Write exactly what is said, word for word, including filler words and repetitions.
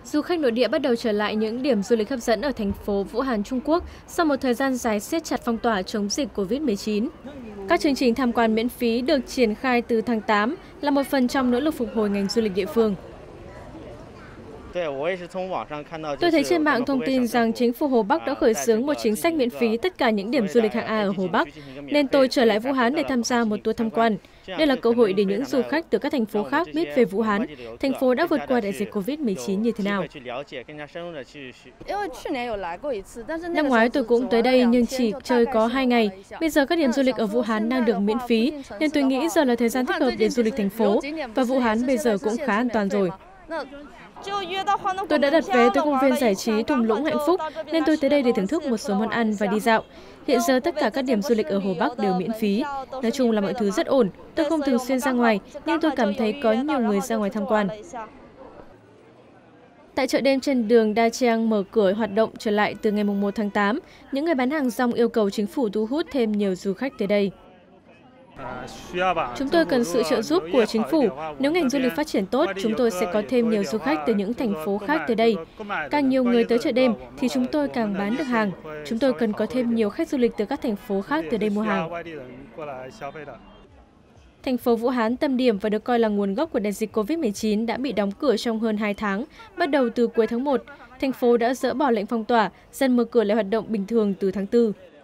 Du khách nội địa bắt đầu trở lại những điểm du lịch hấp dẫn ở thành phố Vũ Hán, Trung Quốc sau một thời gian dài siết chặt phong tỏa chống dịch Covid mười chín. Các chương trình tham quan miễn phí được triển khai từ tháng tám là một phần trong nỗ lực phục hồi ngành du lịch địa phương. Tôi thấy trên mạng thông tin rằng chính phủ Hồ Bắc đã khởi xướng một chính sách miễn phí tất cả những điểm du lịch hạng A ở Hồ Bắc, nên tôi trở lại Vũ Hán để tham gia một tour tham quan. Đây là cơ hội để những du khách từ các thành phố khác biết về Vũ Hán, thành phố đã vượt qua đại dịch Covid mười chín như thế nào. Năm ngoái tôi cũng tới đây nhưng chỉ chơi có hai ngày. Bây giờ các điểm du lịch ở Vũ Hán đang được miễn phí, nên tôi nghĩ giờ là thời gian thích hợp để du lịch thành phố, và Vũ Hán bây giờ cũng khá an toàn rồi. Tôi đã đặt vé tới công viên giải trí Thung Lũng Hạnh Phúc, nên tôi tới đây để thưởng thức một số món ăn và đi dạo. Hiện giờ tất cả các điểm du lịch ở Hồ Bắc đều miễn phí. Nói chung là mọi thứ rất ổn. Tôi không thường xuyên ra ngoài, nhưng tôi cảm thấy có nhiều người ra ngoài tham quan. Tại chợ đêm trên đường Da Chiang mở cửa hoạt động trở lại từ ngày mùng một tháng tám, những người bán hàng rong yêu cầu chính phủ thu hút thêm nhiều du khách tới đây. Chúng tôi cần sự trợ giúp của chính phủ. Nếu ngành du lịch phát triển tốt, chúng tôi sẽ có thêm nhiều du khách từ những thành phố khác tới đây. Càng nhiều người tới chợ đêm thì chúng tôi càng bán được hàng. Chúng tôi cần có thêm nhiều khách du lịch từ các thành phố khác tới đây mua hàng. Thành phố Vũ Hán, tâm điểm và được coi là nguồn gốc của đại dịch Covid mười chín đã bị đóng cửa trong hơn hai tháng. Bắt đầu từ cuối tháng một, thành phố đã dỡ bỏ lệnh phong tỏa, dần mở cửa lại hoạt động bình thường từ tháng tư.